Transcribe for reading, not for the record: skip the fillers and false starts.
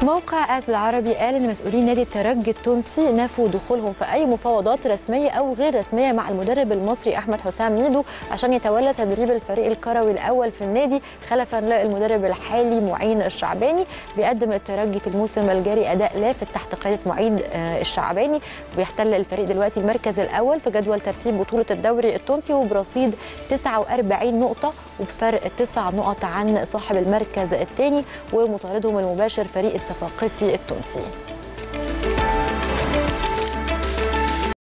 موقع آس العربي قال ان مسؤولين نادي الترجي التونسي نفوا دخولهم في اي مفاوضات رسميه او غير رسميه مع المدرب المصري احمد حسام ميدو عشان يتولى تدريب الفريق الكروي الاول في النادي خلفا للمدرب الحالي معين الشعباني. بيقدم الترجي في الموسم الجاري اداء لافت تحت قياده معين الشعباني، وبيحتل الفريق دلوقتي المركز الاول في جدول ترتيب بطوله الدوري التونسي وبرصيد 49 نقطه وبفرق 9 نقط عن صاحب المركز الثاني ومطاردهم المباشر فريق الصفاقسي التونسي.